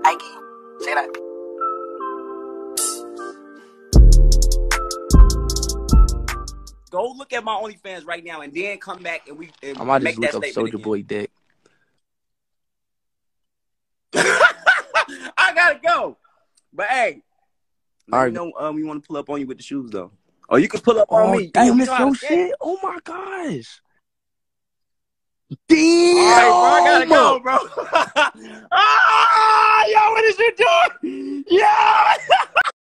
Ike, say that. Go look at my OnlyFans right now and then come back and I might make just that look up statement Soulja again. Boy dick. I gotta go. But hey, let me Alright. know we want to pull up on you with the shoes though. Or you can pull up on me. Damn, You it's know how your to skate. shit. Oh my gosh. Damn. All right, bro. I gotta go, bro. Ah, yo, what is you doing? Yeah.